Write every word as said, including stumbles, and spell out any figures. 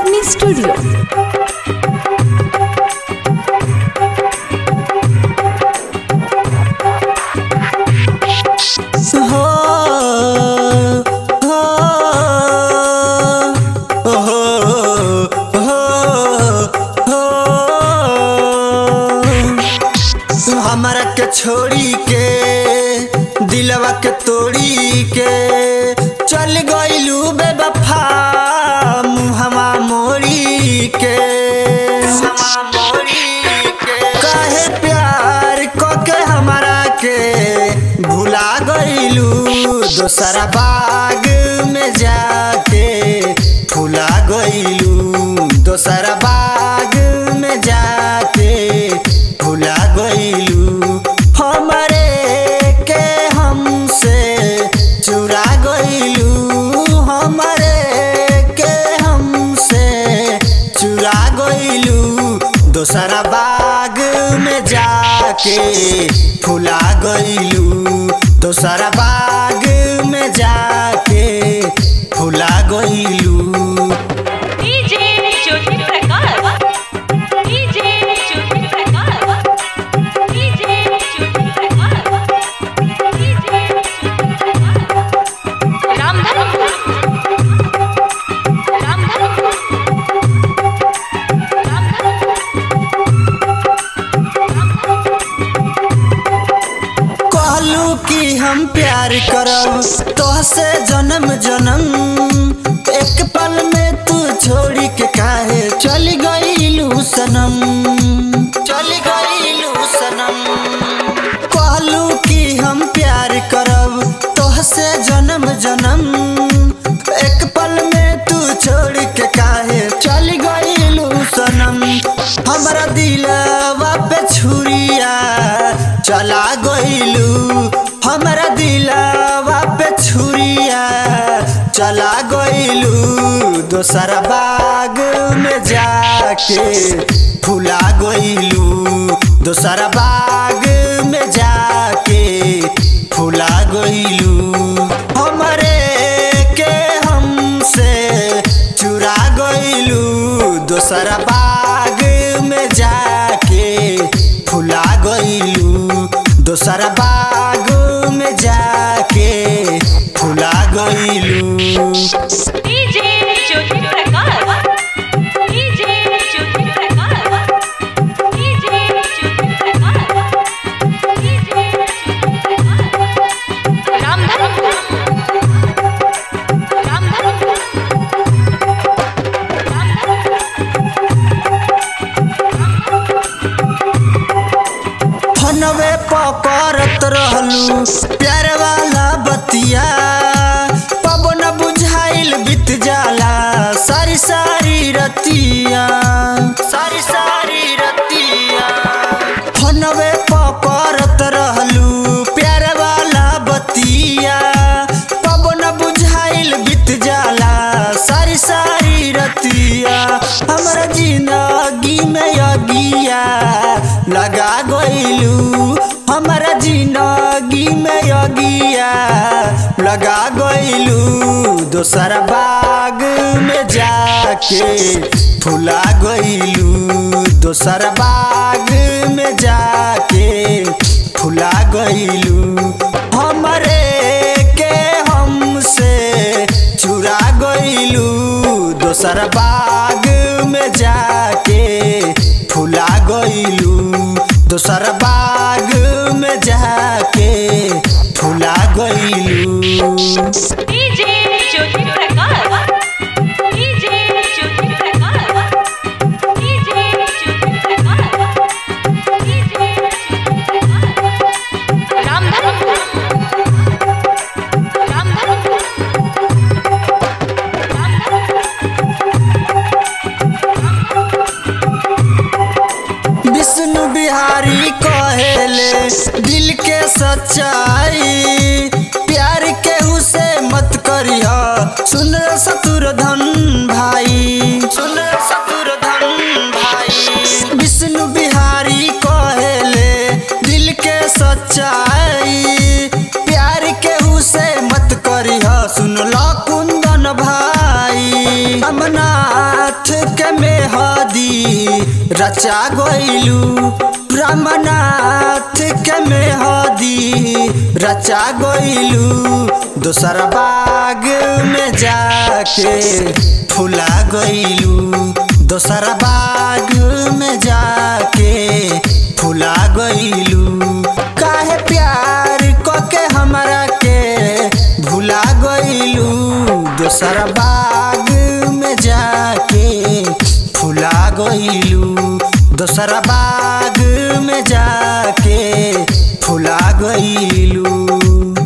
Agni Studio. हमारा के छोड़ी के दिलवा के तोड़ी के चल गइलू बेवफा मुहवा मोड़ी के काहे प्यार को के हमारा के भुला गइलू दोसरा बाग में जाके फुला गइलू दोसरा बाग में जाके भुला गइलू हमरे के हमसे चुरा गइलू हमरे के हमसे चुरा गइलू दोसरा बाग में जाके फुला गइलू दोसरा बाग में जाके फुला गइलू। कि हम प्यार करब तोहसे जन्म जन्म एक पल में तू छोड़ी के काहे चल गइलू सनम चल गइलू सनम कहलू कि हम प्यार करब तोहसे जन्म जन्म एक पल में तू छोड़ के काहे चल गइलू सनम हमरा दिलवा पे छुरिया चला गइलू हमरा दिलवा पे छुरिया चला गइलू दोसरा बाग में जाके फुला गइलू दोसरा बाग में जाके फुला गइलू हमरे के हमसे चुरा गइलू दोसरा बाग में जाके फुला गइलू दोसरा बाग में जाके फुला गइलू। फनवे पकड़त रहलू प्यार वाला बतिया पवन बुझाइल बीत जाला सारी सारी रतिया सारी सारी रतिया फनवे पकड़त रहलू प्यार वाला बतिया पवन बुझाइल बीत जाला सारी सारी रतिया हमरा जिंदगी में अगिया लगा गइलू हमरा जिंदगी में अगिया लगा गइलू दोसरा बाग में जाके फुला गइलू दोसरा बाग में जाके फुला गइलू हमरे के हमसे चुरा गइलू दोसरा बाग में जाके फुला गइलू दोसरा बाग में जाके फुला गइलू। विष्णु बिहारी कहेले दिल के सच्चाई प्यार केहू से मत करिया सुन शत्रुधन भाई सुन शत्रुधन भाई विष्णु बिहारी कहेले दिल के सच्चाई प्यार केहू से मत करिया सुन लो कुंदन भाई अमनाथ रचा गइलू रामनाथ के मेहदी रचा गइलू दोसर बाग में जाके फुला गइलू दोसर बाग में जाके फुला गइलू काहे प्यार को के हमरा के भुला गइलू दोसर बाग में जाके फुला गइलू दोसर बाग में जाके फुला गइलू।